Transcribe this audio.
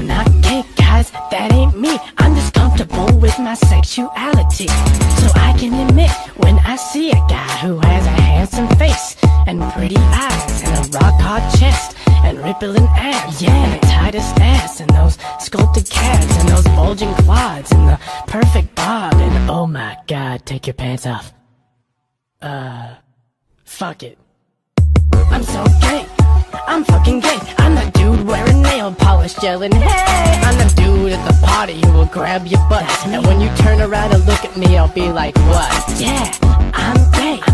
I'm not gay, guys, that ain't me. I'm just comfortable with my sexuality. So I can admit when I see a guy who has a handsome face and pretty eyes and a rock-hard chest and rippling abs, yeah, and the tightest ass and those sculpted calves and those bulging quads and the perfect bod and oh my god, take your pants off. Fuck it. I'm so gay, I'm fucking gay. I'm the dude wearing nail polish yelling, hey! I'm the dude at the party who will grab your butt. And when you turn around and look at me, I'll be like, what? Yeah, I'm gay.